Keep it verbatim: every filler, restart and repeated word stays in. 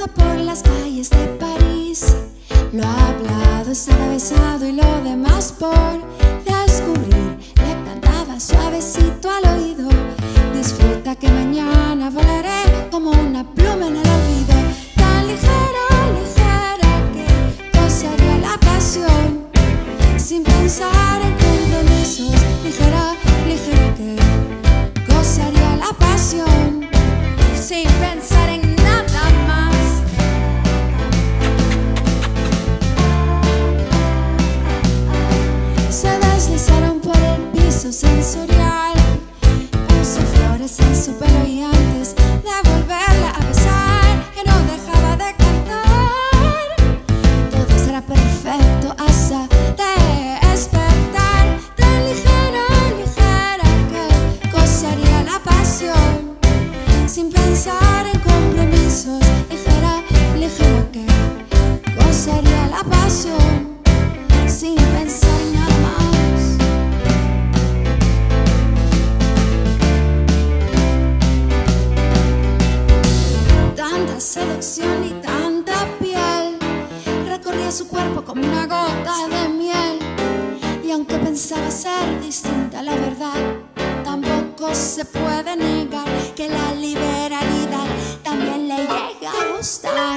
Caminando por las calles de París, lo hablado estaba besado y lo demás por descubrir. Le cantaba suavecito al oído: disfruta que mañana volaré como una pluma en el olvido. Tan ligera, ligera que gozaría la pasión sin pensar en compromisos. Ligera, ligera que gozaría la pasión sin pensar en nada más. Se deslizaron por el piso sensorial, puso flores en su pelo y antes de volverla a besar, que no dejaba de cantar. Todo será perfecto hasta despertar. Tan ligera, ligera que gozaría la pasión sin pensar en compromisos. Ligera, ligera que gozaría la pasión sin pensar en nada más. Tanta seducción y tanta piel recorría su cuerpo como una gota de miel. Y aunque pensaba ser distinta, la verdad tampoco se puede negar que la liberalidad también le llega a gustar.